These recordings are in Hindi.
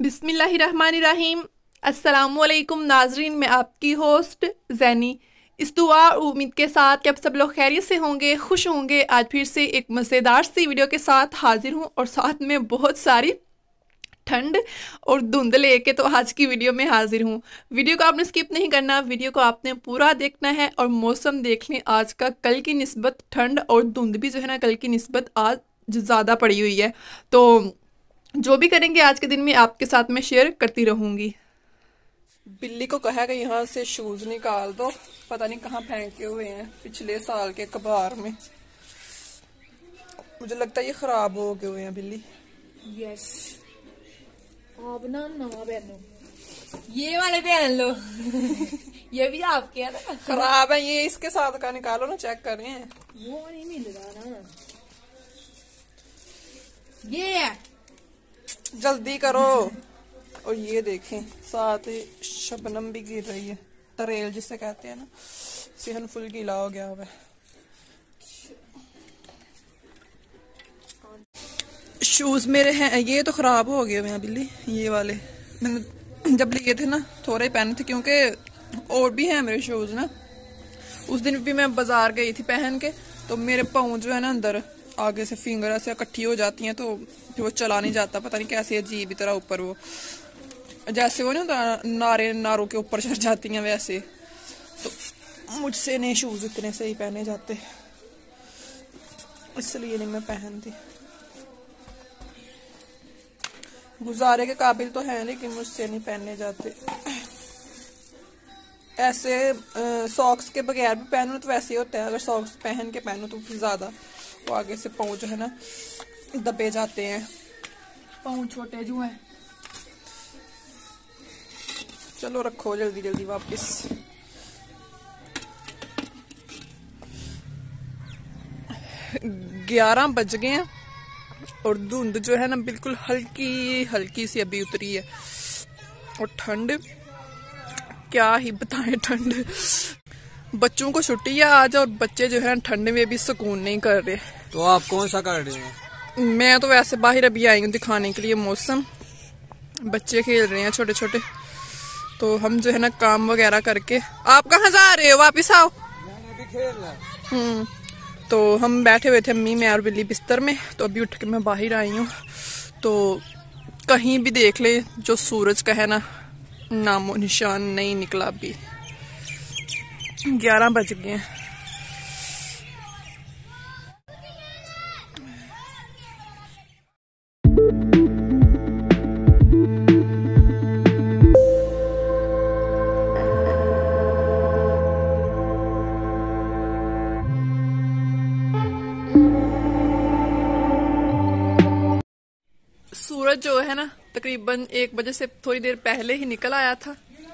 बिस्मिल्लाहिर्रहमानिर्रहीम। अस्सलामुअलैकुम नाजरीन, मैं आपकी होस्ट जैनी। इस दुआ और उम्मीद के साथ कि आप सब लोग खैरियत से होंगे, खुश होंगे। आज फिर से एक मज़ेदार सी वीडियो के साथ हाजिर हूँ और साथ में बहुत सारी ठंड और धुंध लेके तो आज की वीडियो में हाजिर हूँ। वीडियो को आपने स्किप नहीं करना, वीडियो को आपने पूरा देखना है। और मौसम देख लें आज का, कल की निस्बत ठंड और धुंध भी जो है ना कल की निस्बत आज ज़्यादा पड़ी हुई है। तो जो भी करेंगे आज के दिन में आपके साथ में शेयर करती रहूंगी। बिल्ली को कहा कि यहाँ से शूज निकाल दो, पता नहीं कहाँ फेंके हुए हैं पिछले साल के कबार में। मुझे लगता है ये खराब हो गए हुए हैं बिल्ली। यस, आप ना नवा पहनो, ये वाले पहन लो। ये भी आपके है ना, खराब है ये, इसके साथ का निकालो ना, चेक करें। वो नहीं मिल रहा ना, ये जल्दी करो। और ये देखें साथ ही शबनम भी गिर रही है, तरेल जिसे कहते हैं ना, सेहन फुल गीला हो गया हुआ है। शूज मेरे हैं, ये तो खराब हो गए हुए हैं बिल्ली। ये वाले मैंने जब लिए थे ना थोड़े ही पहने थे, क्योंकि और भी हैं मेरे शूज ना। उस दिन भी मैं बाजार गई थी पहन के, तो मेरे पाँव जो है ना अंदर आगे से फिंगर ऐसे इकट्ठी हो जाती हैं, तो फिर वो चला नहीं जाता, पता नहीं कैसे अजीब ही तरह ऊपर वो जैसे वो नहीं नारों के ऊपर चढ़ जाती हैं वैसे। तो मुझसे नहीं शूज इतने सही पहने जाते, इसलिए नहीं मैं पहनती। गुजारे के काबिल तो है लेकिन मुझसे नहीं पहने जाते। ऐसे सॉक्स के बगैर भी पहनो तो वैसे ही होता है, अगर सॉक्स पहन के पहनो तो फिर ज्यादा वो आगे से पाँव जो है ना दबे जाते हैं, पाँव छोटे जो है। चलो रखो जल्दी जल्दी वापस। ग्यारह बज गए हैं और धुंध जो है ना बिल्कुल हल्की हल्की सी अभी उतरी है। और ठंड क्या ही बताएं, ठंड। बच्चों को छुट्टी है आज और बच्चे जो है ना ठंड में भी सुकून नहीं कर रहे। तो आप कौन सा कर रहे हैं? मैं तो वैसे बाहर अभी आई हूँ दिखाने के लिए मौसम। बच्चे खेल रहे हैं छोटे छोटे, तो हम जो है ना काम वगैरह करके। आप कहाँ जा रहे हो? वापिस आओ। मैंने भी खेल रहा। तो हम बैठे हुए थे अम्मी, मैं और बिल्ली बिस्तर में, तो अभी उठ के मैं बाहर आई हूँ। तो कहीं भी देख ले जो सूरज का है ना नामो निशान नहीं निकला। अभी 11 बज गए हैं। सूरज जो है ना तकरीबन 1 बजे से थोड़ी देर पहले ही निकल आया था।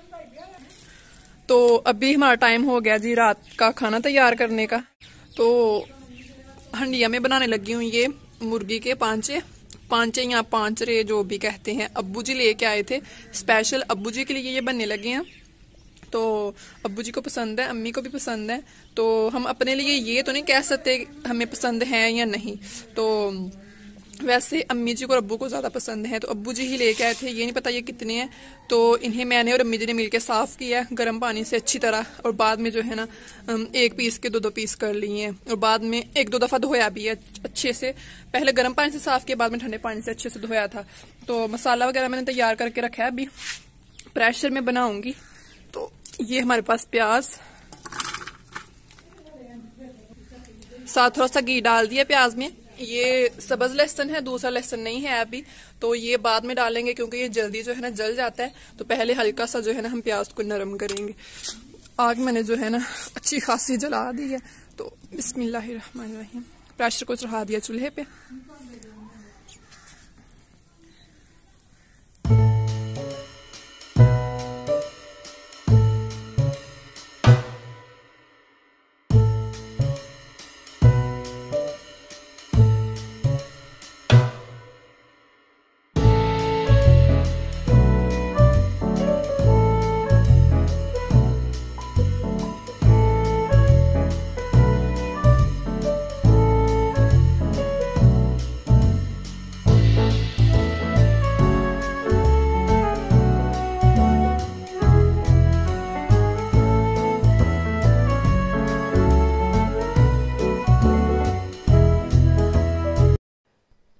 तो अभी हमारा टाइम हो गया जी रात का खाना तैयार करने का। तो हंडिया में बनाने लगी हूँ ये मुर्गी के पांचे या पांचरे जो भी कहते हैं। अब्बू जी लेके आए थे स्पेशल, अब्बू जी के लिए ये बनने लगे हैं। तो अब्बू जी को पसंद है, अम्मी को भी पसंद है। तो हम अपने लिए ये तो नहीं कह सकते हमें पसंद है या नहीं। तो वैसे अम्मी जी को और अब्बू को ज़्यादा पसंद है, तो अब्बू जी ही लेके आए थे। ये नहीं पता ये कितने हैं, तो इन्हें मैंने और अम्मी जी ने मिलके साफ़ किया गर्म पानी से अच्छी तरह। और बाद में जो है ना 1 पीस के 2 पीस कर लिए हैं। और बाद में 1-2 दफ़ा धोया भी है अच्छे से। पहले गर्म पानी से साफ़ किया, बाद में ठंडे पानी से अच्छे से धोया था। तो मसाला वगैरह मैंने तैयार करके रखा है, अभी प्रेशर में बनाऊंगी। तो ये हमारे पास प्याज, साथ थोड़ा सा घी डाल दिया प्याज में। ये सब्ज लहसुन है, दूसरा लहसुन नहीं है अभी, तो ये बाद में डालेंगे क्योंकि ये जल्दी जो है ना जल जाता है। तो पहले हल्का सा जो है ना हम प्याज को नरम करेंगे। आग मैंने जो है ना अच्छी खासी जला दी है। तो बिस्मिल्लाहिर्रहमानिर्रहीम, प्रेशर को चढ़ा दिया चूल्हे पे।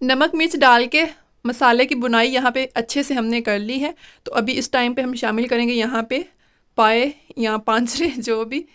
नमक मिर्च डाल के मसाले की बुनाई यहाँ पे अच्छे से हमने कर ली है। तो अभी इस टाइम पे हम शामिल करेंगे यहाँ पे पाए या पांचरे जो भी।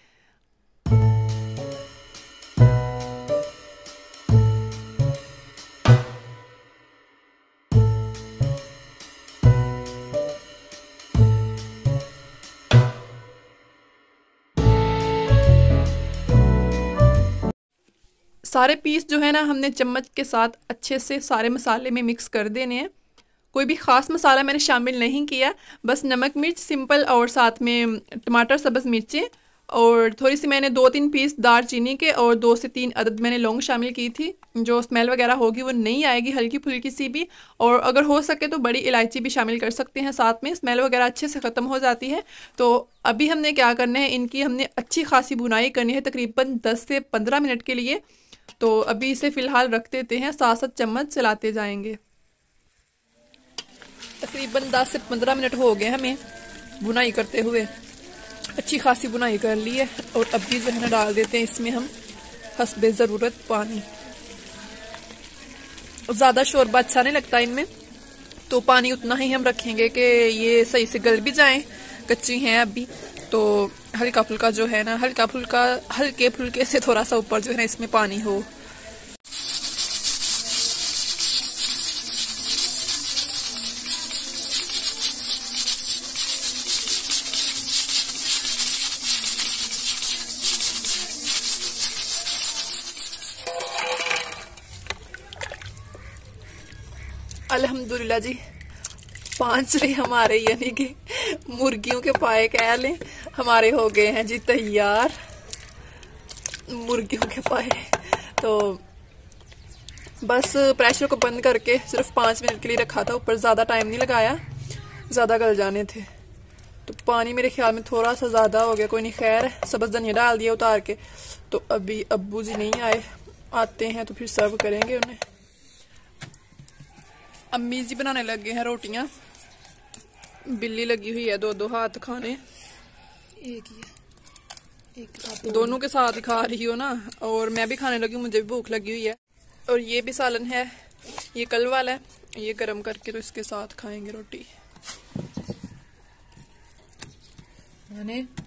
सारे पीस जो है ना हमने चम्मच के साथ अच्छे से सारे मसाले में मिक्स कर देने हैं। कोई भी ख़ास मसाला मैंने शामिल नहीं किया, बस नमक मिर्च सिंपल और साथ में टमाटर सब्ज़ मिर्चें और थोड़ी सी मैंने 2-3 पीस दालचीनी के और 2 से 3 अदद मैंने लौंग शामिल की थी। जो स्मेल वगैरह होगी वो नहीं आएगी, हल्की फुल्की सी भी। और अगर हो सके तो बड़ी इलायची भी शामिल कर सकते हैं साथ में, स्मेल वगैरह अच्छे से ख़त्म हो जाती है। तो अभी हमने क्या करना है, इनकी हमने अच्छी खासी बुनाई करनी है तकरीबन 10 से 15 मिनट के लिए। तो अभी इसे फ़िलहाल रख देते हैं, 7-7 चम्मच चलाते जाएंगे। तकरीबन 10 से 15 मिनट हो गए हमें बुनाई करते हुए, अच्छी खासी बुनाई कर ली है। और अभी जो है ना डाल देते हैं इसमें हम हस्बे ज़रूरत पानी। ज़्यादा शोरबा अच्छा नहीं लगता इनमें, तो पानी उतना ही हम रखेंगे कि ये सही से गल भी जाएं, कच्ची हैं अभी। तो हल्का फुल्का जो है ना, हल्के फुल्के से थोड़ा सा ऊपर जो है ना इसमें पानी हो। अल्हम्दुलिल्लाह जी, पांचरे हमारे यानी कि मुर्गियों के पाए कह लें हमारे हो गए हैं जी तैयार, मुर्गियों के पाए। तो बस प्रेशर को बंद करके सिर्फ 5 मिनट के लिए रखा था ऊपर, ज़्यादा टाइम नहीं लगाया, ज़्यादा गल जाने थे। तो पानी मेरे ख्याल में थोड़ा सा ज़्यादा हो गया, कोई नहीं, खैर सब्ज़ धनिया डाल दिया उतार के। तो अभी अब्बू जी नहीं आए, आते हैं तो फिर सर्व करेंगे उन्हें। अम्मी जी बनाने लगे हैं रोटियां, बिल्ली लगी हुई है 2-2 हाथ खाने, एक ही है, एक साथ दोनों के साथ ही खा रही हो ना। और मैं भी खाने लगी, मुझे भी भूख लगी हुई है। और ये भी सालन है, ये कल वाला है, ये गरम करके तो इसके साथ खाएंगे रोटी। मैंने